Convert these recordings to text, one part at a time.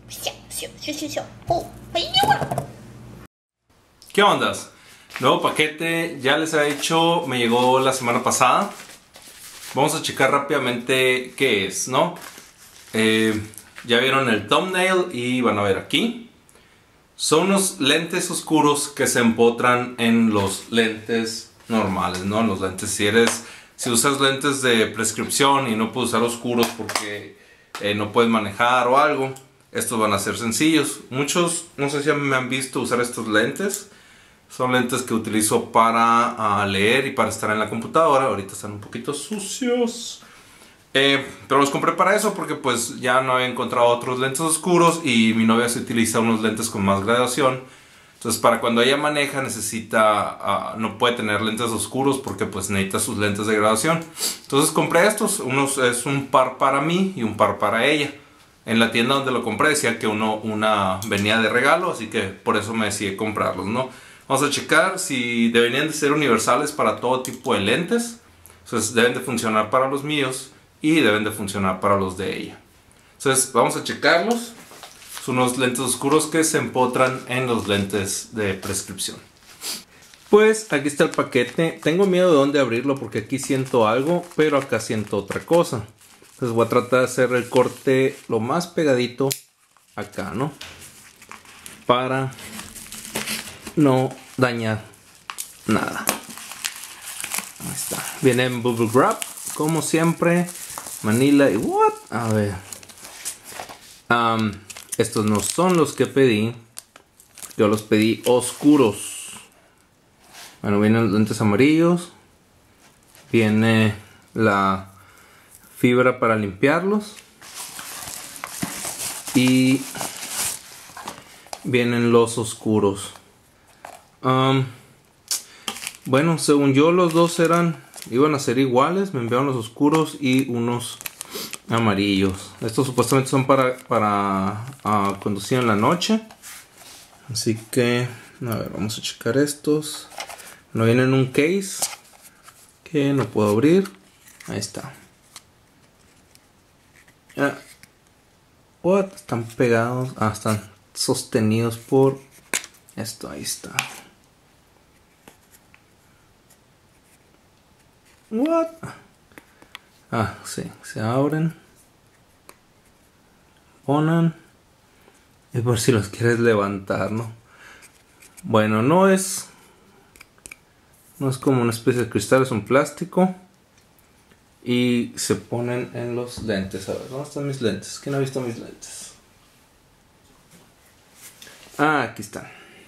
¿Qué ondas? Nuevo paquete, ya les he dicho, me llegó la semana pasada. Vamos a checar rápidamente qué es, ¿no? Ya vieron el thumbnail y van a ver aquí. Son unos lentes oscuros que se empotran en los lentes normales, ¿no? Los lentes, si usas lentes de prescripción y no puedes usar oscuros porque no puedes manejar o algo, estos van a ser sencillos. Muchos, no sé si me han visto usar estos lentes. Son lentes que utilizo para leer y para estar en la computadora. Ahorita están un poquito sucios. Pero los compré para eso porque pues ya no había encontrado otros lentes oscuros y mi novia se utiliza unos lentes con más graduación. Entonces para cuando ella maneja no puede tener lentes oscuros porque pues necesita sus lentes de graduación. Entonces compré estos, es un par para mí y un par para ella. En la tienda donde lo compré decía que una venía de regalo, así que por eso me decidí comprarlos, ¿no? Vamos a checar si deberían de ser universales para todo tipo de lentes. Entonces deben de funcionar para los míos y deben de funcionar para los de ella. Entonces vamos a checarlos. Son unos lentes oscuros que se empotran en los lentes de prescripción. Pues aquí está el paquete. Tengo miedo de dónde abrirlo porque aquí siento algo, pero acá siento otra cosa. Entonces voy a tratar de hacer el corte lo más pegadito acá, ¿no? Para no dañar nada. Ahí está. Viene en bubble wrap, como siempre. Manila y what? A ver. Estos no son los que pedí. Yo los pedí oscuros. Bueno, vienen los lentes amarillos. Viene la fibra para limpiarlos. Y vienen los oscuros. Bueno, según yo los dos iban a ser iguales. Me enviaron los oscuros y unos amarillos. Estos supuestamente son para conducir en la noche. Así que, a ver, vamos a checar estos. No vienen en un case que no puedo abrir. Ahí está. What? Están pegados. Están sostenidos por esto. Ahí está. What? Sí, se abren. Ponen. Es por si los quieres levantar, ¿no? Bueno, no es como una especie de cristal, es un plástico. Y se ponen en los lentes. A ver, ¿dónde están mis lentes? ¿Quién ha visto mis lentes? Aquí están.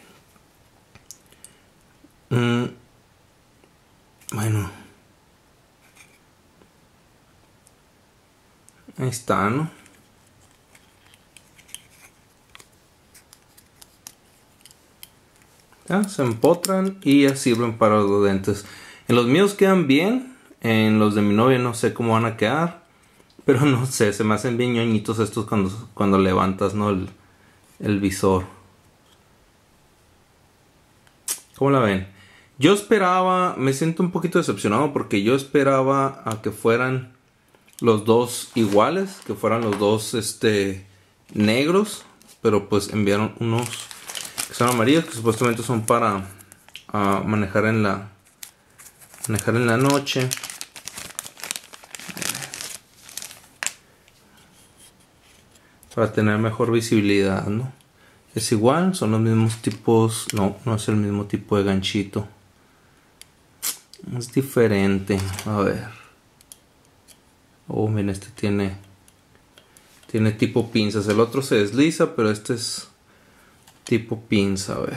Bueno. Ahí está, ¿no? Ya, se empotran y ya sirven para los lentes. En los míos quedan bien. En los de mi novia no sé cómo van a quedar. Pero no sé, se me hacen bien ñoñitos estos cuando levantas, ¿no? El visor. ¿Cómo la ven? Yo esperaba, me siento un poquito decepcionado porque yo esperaba a que fueran los dos iguales, que fueran los dos negros, pero pues enviaron unos que son amarillos, que supuestamente son para manejar en la noche. Para tener mejor visibilidad, ¿no? Es igual, son los mismos tipos. No es el mismo tipo de ganchito. Es diferente. A ver. Oh, miren, este tiene tipo pinzas. El otro se desliza, pero este es tipo pinza. A ver.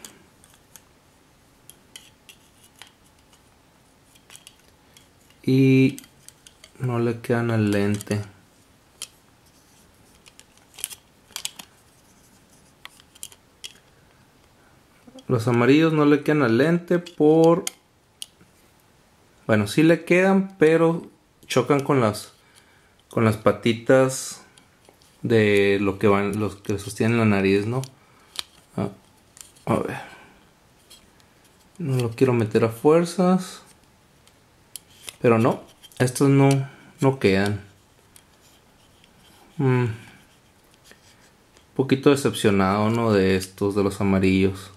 Y no le quedan al lente. Los amarillos no le quedan al lente bueno, sí le quedan, pero chocan con las patitas de los que sostienen la nariz, ¿no? A ver. No lo quiero meter a fuerzas. Pero no, estos no quedan. poquito decepcionado, ¿no? De estos, de los amarillos.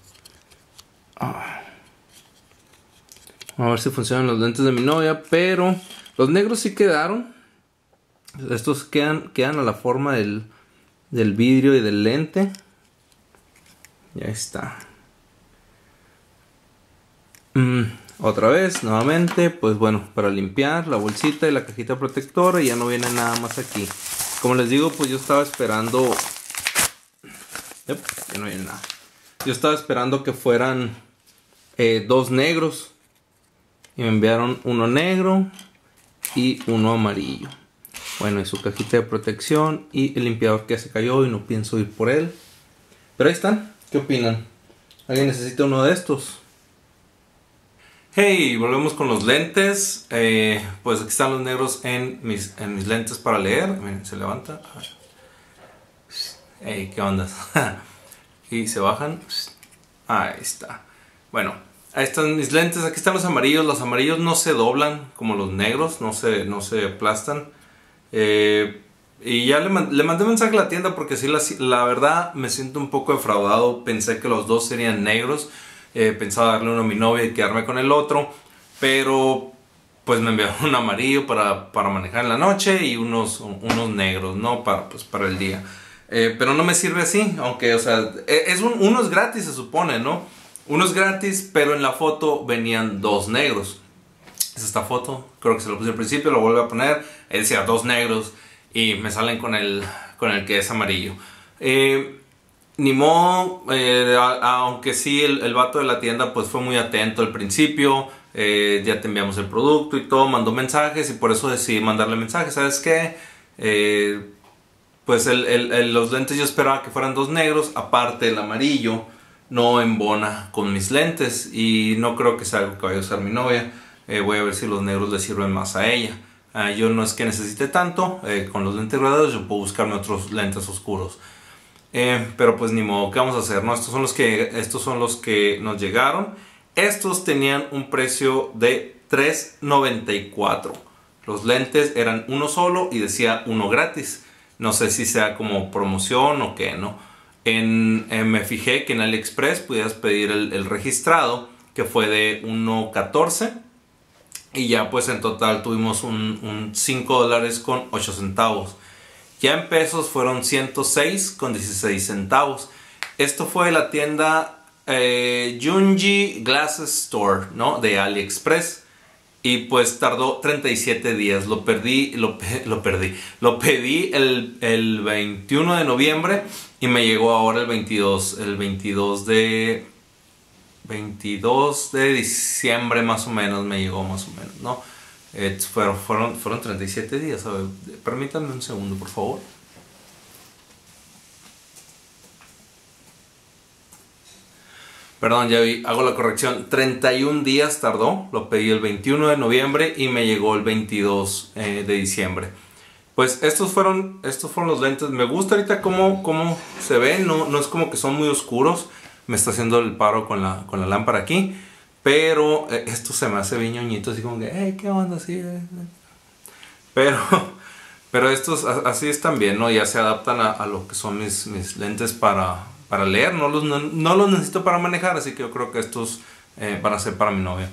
A ver si funcionan los lentes de mi novia, pero los negros sí quedaron. Estos quedan a la forma del vidrio y del lente. Ya está. Otra vez, nuevamente, pues bueno, para limpiar la bolsita y la cajita protectora, y ya no viene nada más aquí. Como les digo, pues yo estaba esperando... ya no viene nada. Yo estaba esperando que fueran dos negros. Y me enviaron uno negro y uno amarillo. Bueno, y su cajita de protección y el limpiador que se cayó y no pienso ir por él. Pero ahí están. ¿Qué opinan? ¿Alguien necesita uno de estos? Hey, volvemos con los lentes. Pues aquí están los negros en mis lentes para leer. Miren, se levanta. Hey, ¿qué onda? Y se bajan. Ahí está. Bueno. Ahí están mis lentes, aquí están los amarillos no se doblan como los negros, no se aplastan. Y ya le mandé un mensaje a la tienda porque sí, la verdad me siento un poco defraudado. Pensé que los dos serían negros, pensaba darle uno a mi novia y quedarme con el otro, pero pues me enviaron un amarillo para manejar en la noche y unos negros, ¿no? para el día. Pero no me sirve así, aunque, o sea, uno es gratis, se supone, ¿no? Uno es gratis, pero en la foto venían dos negros. Es esta foto, creo que se lo puse al principio, lo vuelvo a poner. Decía dos negros y me salen con el que es amarillo. Ni modo, aunque sí el vato de la tienda pues fue muy atento al principio. Ya te enviamos el producto y todo, mandó mensajes y por eso decidí mandarle mensajes. ¿Sabes qué? Pues los lentes yo esperaba que fueran dos negros, aparte el amarillo no embona con mis lentes y no creo que sea algo que vaya a usar mi novia. Voy a ver si los negros le sirven más a ella. Yo no es que necesite tanto, con los lentes graduados yo puedo buscarme otros lentes oscuros. Pero pues ni modo, ¿qué vamos a hacer? ¿No? Estos son los que nos llegaron. Estos tenían un precio de $3.94. Los lentes eran uno solo y decía uno gratis. No sé si sea como promoción o qué, ¿no? Me fijé que en AliExpress pudieras pedir el registrado, que fue de $1.14, y ya pues en total tuvimos un $5.08. Ya en pesos fueron 106.16 centavos. Esto fue la tienda Junji Glasses Store, ¿no? De AliExpress. Y pues tardó 37 días. Lo pedí el 21 de noviembre y me llegó ahora el 22 de diciembre más o menos me llegó más o menos, ¿no? Fueron 37 días. A ver, permítanme un segundo, por favor. Perdón, ya vi, hago la corrección. 31 días tardó, lo pedí el 21 de noviembre y me llegó el 22 de diciembre. Pues estos fueron los lentes. Me gusta ahorita cómo se ven, no es como que son muy oscuros. Me está haciendo el paro con la lámpara aquí. Pero esto se me hace bien ñoñito, así como que, hey, ¿qué onda? Así, Pero estos así están bien, ¿no? Ya se adaptan a lo que son mis lentes para leer. No los necesito para manejar, así que yo creo que estos van a ser para mi novia.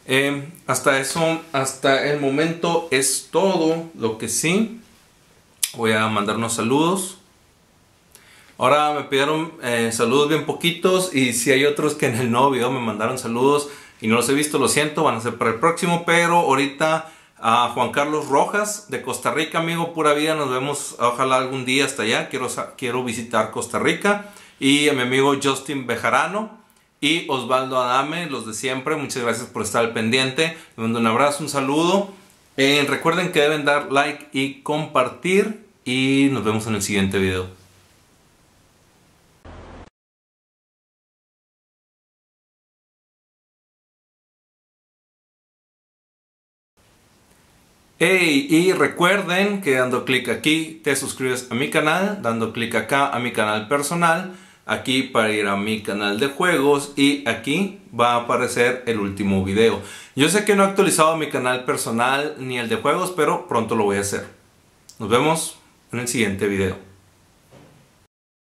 Hasta el momento es todo. Lo que sí, voy a mandar unos saludos. Ahora me pidieron saludos bien poquitos, y si hay otros que en el nuevo video me mandaron saludos y no los he visto, lo siento, van a ser para el próximo. Pero ahorita a Juan Carlos Rojas de Costa Rica, amigo, pura vida, nos vemos ojalá algún día hasta allá. Quiero visitar Costa Rica. Y a mi amigo Justin Bejarano y Osvaldo Adame, los de siempre, muchas gracias por estar al pendiente. Les mando un abrazo, un saludo. Recuerden que deben dar like y compartir, y nos vemos en el siguiente video. Hey, y recuerden que dando clic aquí te suscribes a mi canal, dando clic acá a mi canal personal, aquí para ir a mi canal de juegos, y aquí va a aparecer el último video. Yo sé que no he actualizado mi canal personal ni el de juegos, pero pronto lo voy a hacer. Nos vemos en el siguiente video.